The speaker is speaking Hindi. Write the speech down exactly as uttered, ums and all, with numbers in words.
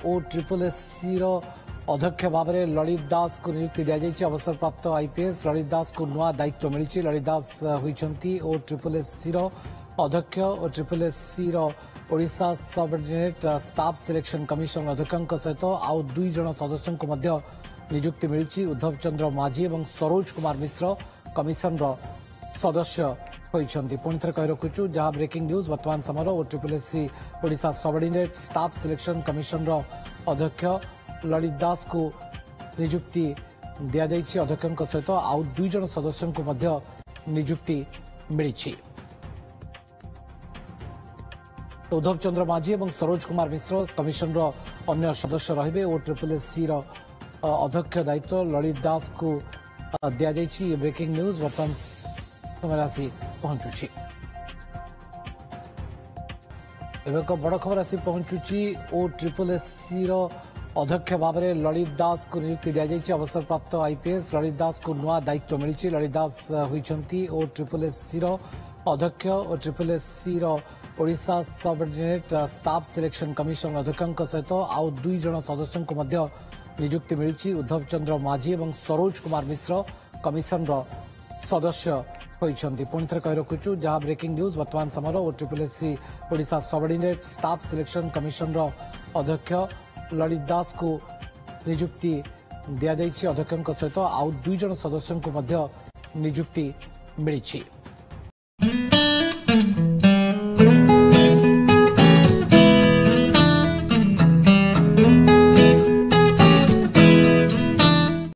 ओ ट्रिपल एससी अध्यक्ष भाव में ललित दास को नियुक्ति दी जाएगी। अवसरप्राप्त आईपीएस ललित दास को नया दायित्व मिली। ललित दास होती ओ ट्रिपल एससी अध्यक्ष और triple SC Odisha subordinate staff selection commission अध्यक्ष सहित आउ दुई जन सदस्यों को नियुक्ति मिली। उद्धव चंद्र माझी और सरोज कुमार मिश्र कमिशन सदस्य होती। पुणी थे कही रखुचु जहां ब्रेकिंग न्यूज वर्तमान समय O triple SC Odisha subordinate staff selection commission अध्यक्ष ललित दास को नियुक्ति दि जाएगी। अध्यक्ष सहित आउ दुई जन सदस्यों को नियुक्ति मिली। उद्धव चंद्र माझी और सरोज कुमार मिश्र कमिशन अन्य सदस्य रहिबे। ओ ट्रिपल एससी अध्यक्ष दायित्व ललित दास को दि जाएगी। ब्रेकिंग न्यूज वर्तमान समय आसी पहुंचुची। एक बड़ खबर आसी पहुंचुची। ओ ट्रिपल एससी अध्यक्ष भाव में ललित दास को नियुक्ति दी जाएगी। अवसरप्राप्त आईपीएस ललित दास को नया दायित्व मिली। ललित दास होती ओ ट्रिपल एससी अध्यक्ष और triple SC Odisha subordinate staff selection commission अध्यक्ष सहित आउ दुई जन सदस्यों को नियुक्ति मिली। उद्धव चंद्र माझी और सरोज कुमार मिश्र कमिशन सदस्य होती। पुणी थे कही रखुचु जहां ब्रेकिंग न्यूज वर्तमान समय O triple SC Odisha subordinate staff selection commission अध्यक्ष ललित दास को नियुक्ति दि जाएगी। अध्यक्ष सहित आउ दुई जन सदस्यों को नियुक्ति मिली।